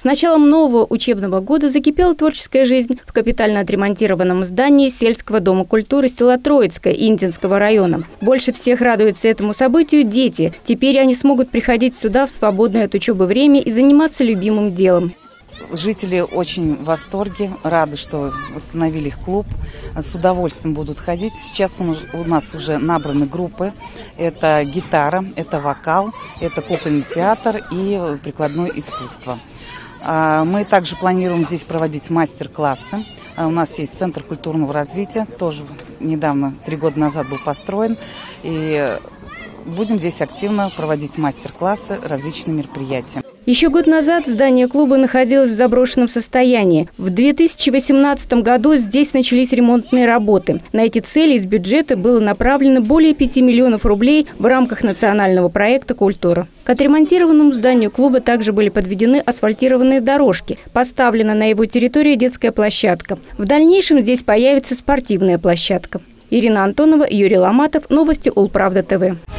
С началом нового учебного года закипела творческая жизнь в капитально отремонтированном здании сельского дома культуры села Троицкое Индинского района. Больше всех радуются этому событию дети. Теперь они смогут приходить сюда в свободное от учебы время и заниматься любимым делом. Жители очень в восторге, рады, что восстановили их клуб, с удовольствием будут ходить. Сейчас у нас уже набраны группы. Это гитара, это вокал, это кукольный театр и прикладное искусство. Мы также планируем здесь проводить мастер-классы. У нас есть Центр культурного развития, тоже недавно, 3 года назад был построен. И будем здесь активно проводить мастер-классы, различные мероприятия. Еще год назад здание клуба находилось в заброшенном состоянии. В 2018 году здесь начались ремонтные работы. На эти цели из бюджета было направлено более 5 миллионов рублей в рамках национального проекта «Культура». К отремонтированному зданию клуба также были подведены асфальтированные дорожки. Поставлена на его территории детская площадка. В дальнейшем здесь появится спортивная площадка. Ирина Антонова, Юрий Ломатов. Новости Улправда ТВ.